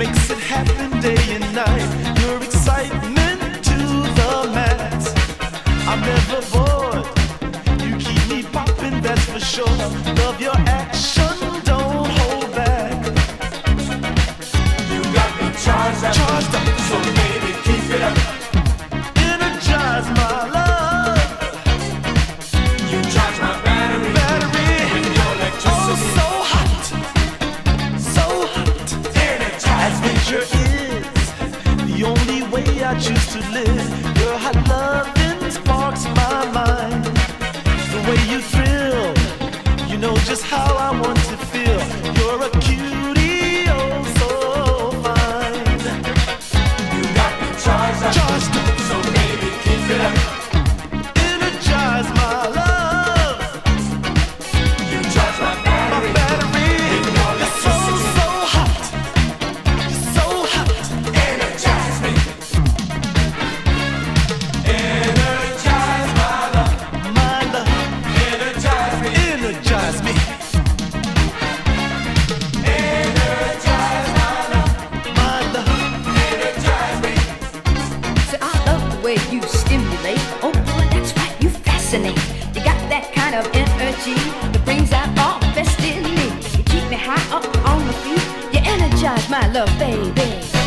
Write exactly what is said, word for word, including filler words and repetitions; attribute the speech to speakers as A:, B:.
A: makes it happen day and night. Your excitement to the max. I'm never bored. You keep me popping, that's for sure. Love your action, don't hold back.
B: You got me charged up,
A: Charged up.
B: so baby keep it up.
A: Energize my love.
B: You charge my battery,
A: Battery.
B: with your
A: Oh,
B: electricity.
A: so hot, so hot.
B: Energize me.
A: Adventure is the only way I choose to live. Your hot loving sparks my mind. The way you thrill, you know just how I want to feel. You're a cutie, oh so fine.
B: You got me charged up,
A: Charged up.
B: so baby keep it up.
A: Energize my love.
B: You charge my
A: My
B: battery,
A: battery.
B: with your
A: You're so,
B: electricity.
A: so hot. You're so hot.
B: Energize me. Energize my love.
A: My love.
B: Energize me.
A: Energize me.
B: Energize my love.
A: My love.
B: Energize me.
C: So I love the way you stimulate. Oh boy, that's right, you fascinate. You got that kind of energy that brings out all the best in me. You keep me high up on my feet. You energize my love, baby.